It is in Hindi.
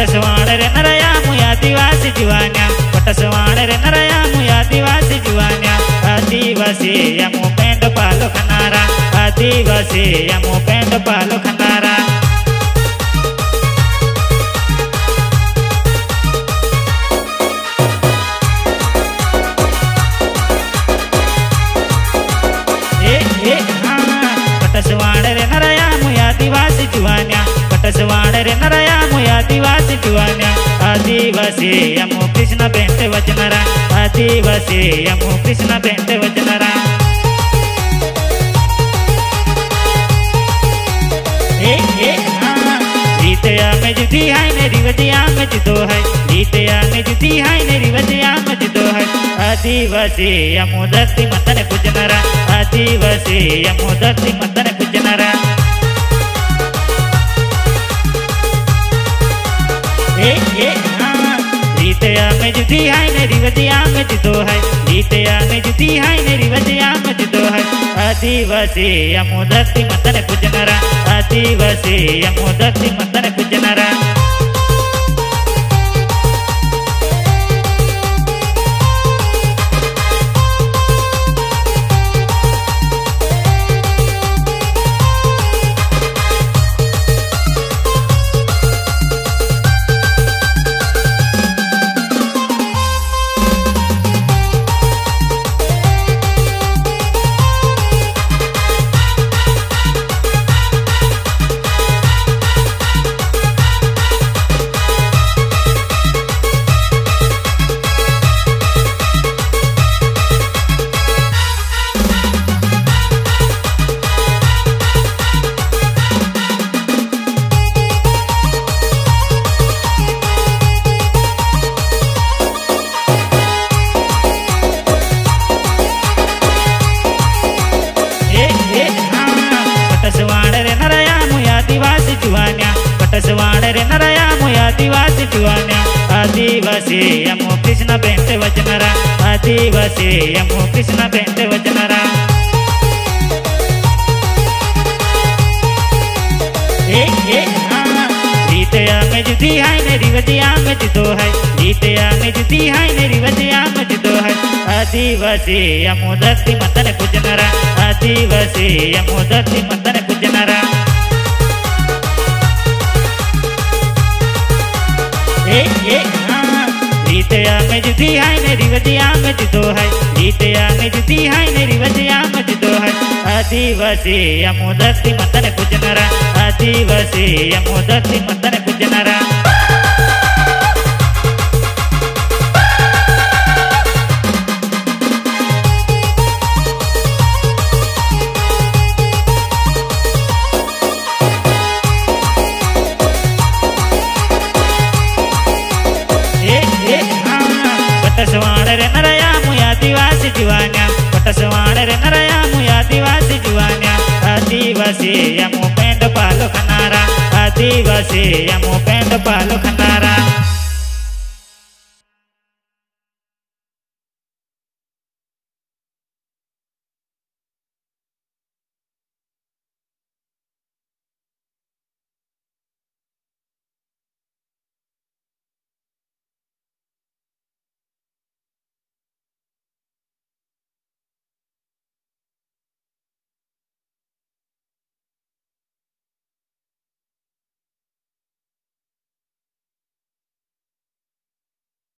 पटसवाण रे नरया मुया आदिवासी जुवान्या पटसवाण रे नरया मुया आदिवासी जुवान्या आदिवासी यमो पेंड पालो खनारा आदिवासी यमो पेंड पालो खनारा पटसवाण रे नरया मुया आदिवासी जुवान्या पटसवाण रे नरया मुया आदिवासी जुवान्या आदिवासी यमो कृष्ण बेंटे वचनरा आदिवासी यमो कृष्ण बेंटे वचनरा रीतया में जुदी है मेरी वजिया में जुदो है रीतया में जुदी है मेरी वजिया में जुदो है आदिवासी यमो धरती मतन कुजनरा आदिवासी यमो धरती मतन कुजनरा रीतया में जुदी है मेरी वजिया में जुदो है रीतया में जुदी है मेरी वजिया में जुदो है आदिवासी यमो धरती मतन कुजनरा आदिवासी यमो धरती मतन कुजनरा पटसवाण रे नरया मुया आदिवासी जुवान्या आदिवासी यमो कृष्ण बेंटे वचनरा आदिवासी यमो कृष्ण बेंटे वचनरा रीतया में जुदी है मेरी वजिया में जुदो है रीतया में जुदी है मेरी वजिया में जुदो है आदिवासी यमो धरती मतन कुजनरा आदिवासी यमो धरती मतन कुजनरा रीतया में जुदी है मेरी वजिया में जुदो है रीतया में जुदी है मेरी वजिया में जुदो है आदिवासी यमो धरती मतन कुजनरा आदिवासी यमो धरती मतन कुजनरा पटसवाण रे नरया मुया आदिवासी जुवान्या पटसवाण रे नरया मुया आदिवासी जुवान्या आदिवासी यमो पेंड पालो खनारा आदिवासी यमो पेंड पालो खनारा